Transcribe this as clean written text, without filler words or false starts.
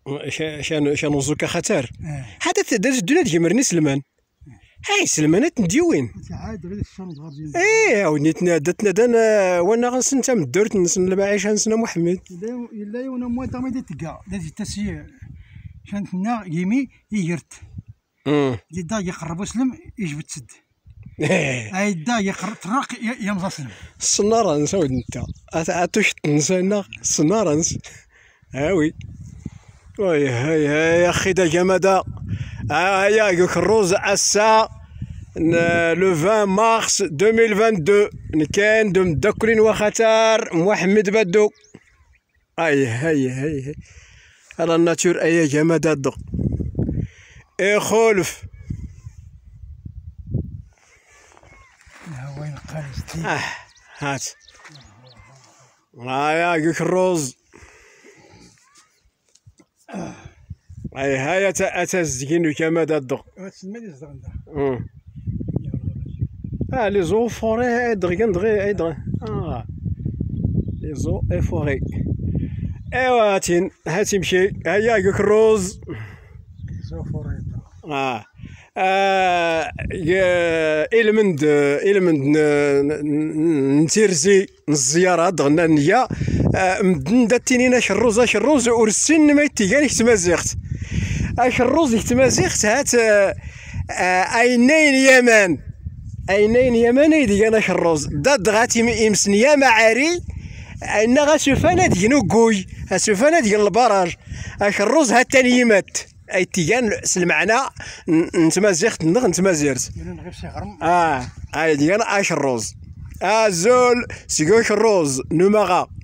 شانو زوكا خطر حتى داز الدنيا تجمرني سلمان هاي سلمانات نديوين عاد غير الشمس غادي ايه وني تنادى وانا غنسن تا من الدرت نسن المعيشه نسنا محمد الا يونا مو تا ما تلقى داز التسيير شانتنا يمي يجرت دا يقرب سلم يجبد سد اي دا يقرب تراق يا مزاسلم السناره نساود انت اتوش نسينا السناره نس هاوي وي هاي اخي دا جمدا هيا كروز عسا لو 20 مارس 2022 نكان دم دكرين وخطر محمد بدو هاي على الناتور اي جمدا دو اي خلف وين قالستي هات هيا كروز هاي اتزكين كما دادو تسمى زغندا لي زو فوري دغي لي زو اي فوري ايوا هاتي مشي هيا كروز زو فوري إلمند نتيرزي الزيارة دغنا نيا مدن داتينينا شروز ورسين ما يتيقان يتمازيغت شروز يتمازيغت هات أينين يمان يديانا شروز داد غاتي يمسنيا معاري أين غاسوفانا دينو كوي غاسوفانا ديال البراج شروز هات تانيمات اي تيجان المعنى نتمازيغت نتمازيرت هاي ديال اش الروز زول سيكوش الروز نمغا